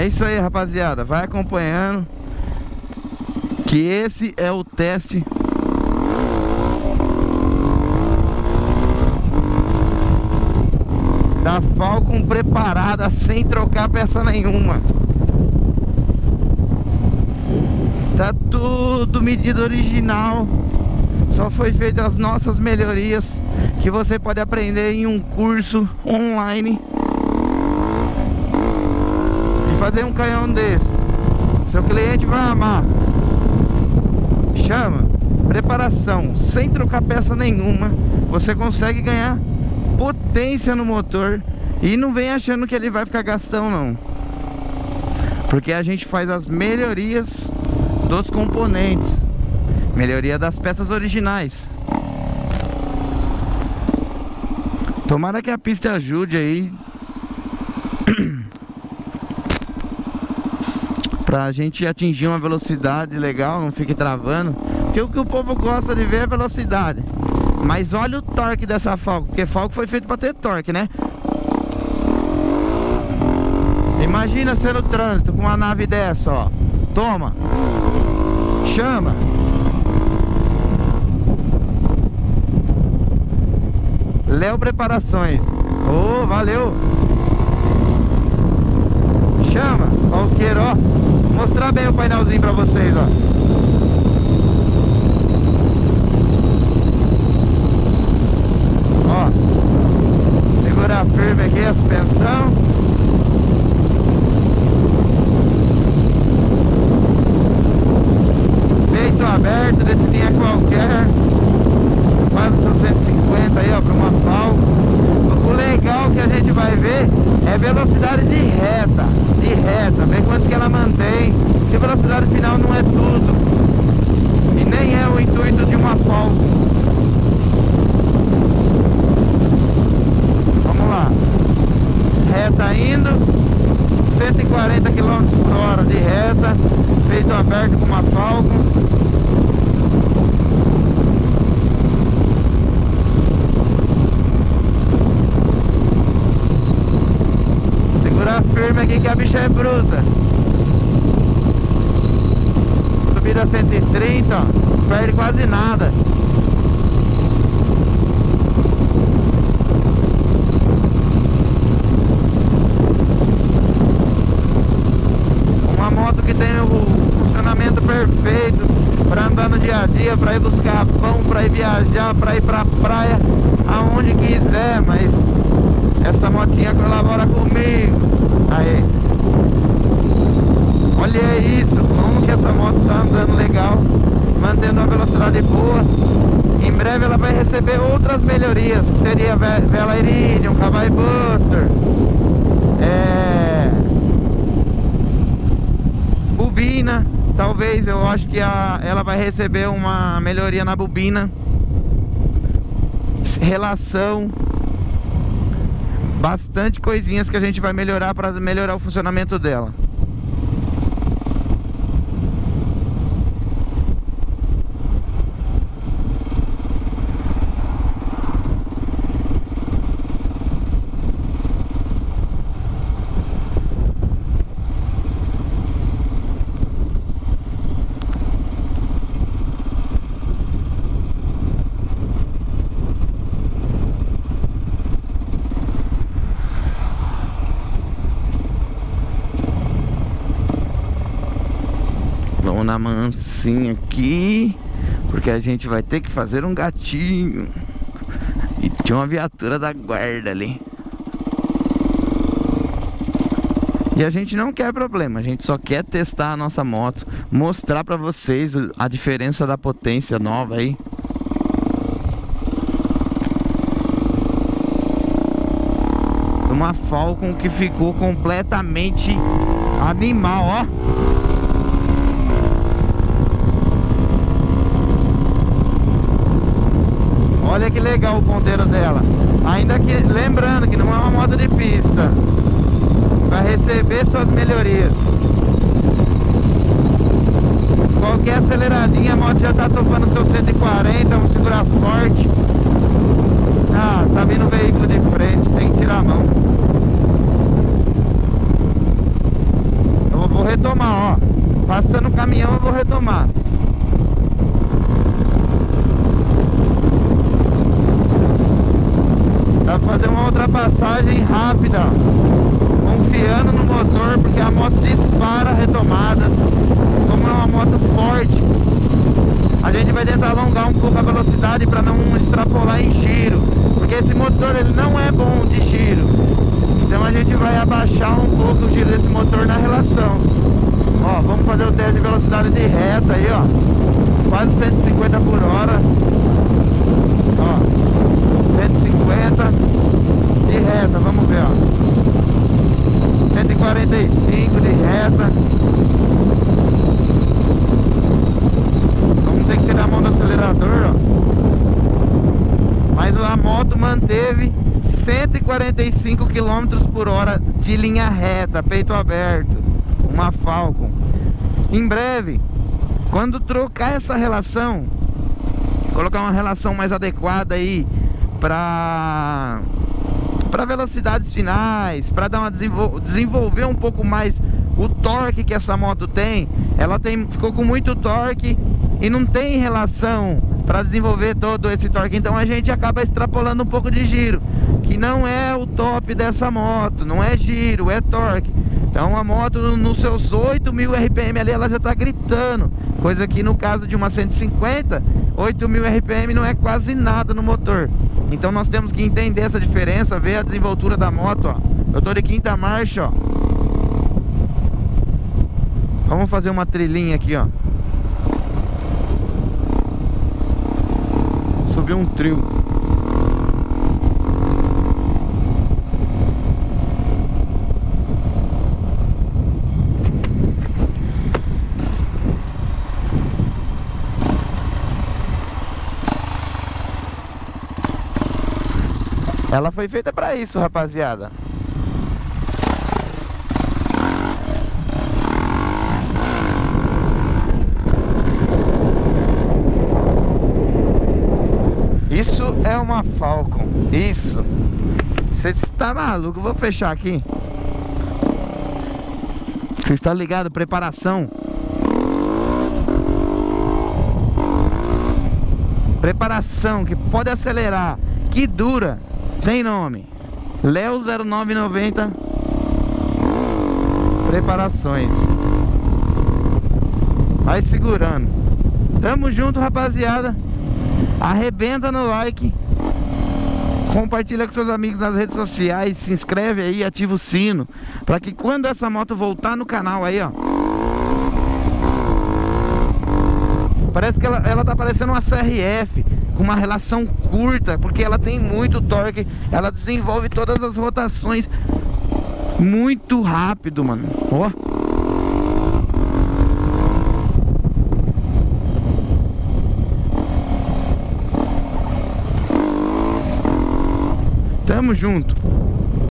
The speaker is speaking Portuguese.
É isso aí, rapaziada. Vai acompanhando, que esse é o teste da Falcon preparada, sem trocar peça nenhuma. Tá tudo medida original. Só foi feito as nossas melhorias, que você pode aprender em um curso online e fazer um canhão desse. Seu cliente vai amar. Chama preparação, sem trocar peça nenhuma. Você consegue ganhar potência no motor. E não vem achando que ele vai ficar gastão, não, porque a gente faz as melhorias dos componentes, melhoria das peças originais. Tomara que a pista ajude aí pra gente atingir uma velocidade legal, não fique travando. Porque o que o povo gosta de ver é velocidade. Mas olha o torque dessa Falcon, porque Falcon foi feito pra ter torque, né? Imagina ser no trânsito com uma nave dessa, ó. Toma. Chama. Léo Preparações. Oh, valeu. Chama. Ó o queiro, ó. Vou mostrar bem o painelzinho pra vocês, ó. Ó. Segura firme aqui a suspensão. Peito aberto, desse linha qualquer. Quase seus 150 aí, ó, para uma Falcon. O legal que a gente vai ver é velocidade de reta. Ver quanto que ela mantém. Que velocidade final não é tudo. E nem é o intuito de uma Falcon. Vamos lá. Reta indo. 140 km/h de reta. Peito aberto com uma Falcon. Segura firme aqui que a bicha é bruta. Subida 130, ó. Não perde quase nada. Uma moto que tem o funcionamento perfeito para andar no dia a dia, para ir buscar pão, para ir viajar, para ir pra praia, aonde quiser. Mas essa motinha colabora comigo. Aí, olha isso, como que essa moto tá andando legal, mantendo uma velocidade boa. Em breve ela vai receber outras melhorias, que seria vela Iridium, Cabai Buster, bobina. Talvez, eu acho que ela vai receber uma melhoria na bobina, relação, bastante coisinhas que a gente vai melhorar para melhorar o funcionamento dela. Vamos na mansinha aqui, porque a gente vai ter que fazer um gatinho. E tinha uma viatura da guarda ali. E a gente não quer problema, a gente só quer testar a nossa moto, mostrar pra vocês a diferença da potência nova aí. Uma Falcon que ficou completamente animal, ó. Olha que legal o ponteiro dela. Ainda que, lembrando que não é uma moto de pista, vai receber suas melhorias. Qualquer aceleradinha a moto já tá topando seu 140. Vamos segurar forte. Ah, tá vindo um veículo de frente, tem que tirar a mão. retomar. Dá pra fazer uma ultrapassagem rápida, confiando no motor, porque a moto dispara retomadas. Como é uma moto forte, a gente vai tentar alongar um pouco a velocidade para não extrapolar em giro, porque esse motor ele não é bom de giro. Então a gente vai abaixar um pouco o giro desse motor na relação. Ó, vamos fazer o teste de velocidade de reta aí, ó. Quase 150 por hora. Ó, 150 de reta, vamos ver, ó. 145 de reta. Vamos ter que tirar a mão do acelerador, ó. Mas a moto manteve 145 km por hora de linha reta, peito aberto. Uma Falcon. Em breve, quando trocar essa relação, colocar uma relação mais adequada aí para velocidades finais, para dar uma desenvolver um pouco mais o torque que essa moto tem. Ela ficou com muito torque e não tem relação para desenvolver todo esse torque, então a gente acaba extrapolando um pouco de giro, que não é o top dessa moto, não é giro, é torque. Então a moto nos seus 8.000 RPM ali, ela já está gritando, coisa que no caso de uma 150, 8.000 RPM não é quase nada no motor. Então nós temos que entender essa diferença, ver a desenvoltura da moto, ó. Eu tô de quinta marcha, ó. Vamos fazer uma trilhinha aqui, ó. Subir um trio. Ela foi feita pra isso, rapaziada. Isso é uma Falcon. Isso. Você está maluco? Vou fechar aqui. Você está ligado? Preparação. Preparação que pode acelerar, que dura. Tem nome, Léo 0990 Preparações. Vai segurando. Tamo junto, rapaziada. Arrebenta no like, compartilha com seus amigos nas redes sociais, se inscreve aí, ativa o sino, para que quando essa moto voltar no canal aí, ó, parece que ela tá parecendo uma CRF, com uma relação curta, porque ela tem muito torque, ela desenvolve todas as rotações muito rápido, mano. Ó. Tamo junto.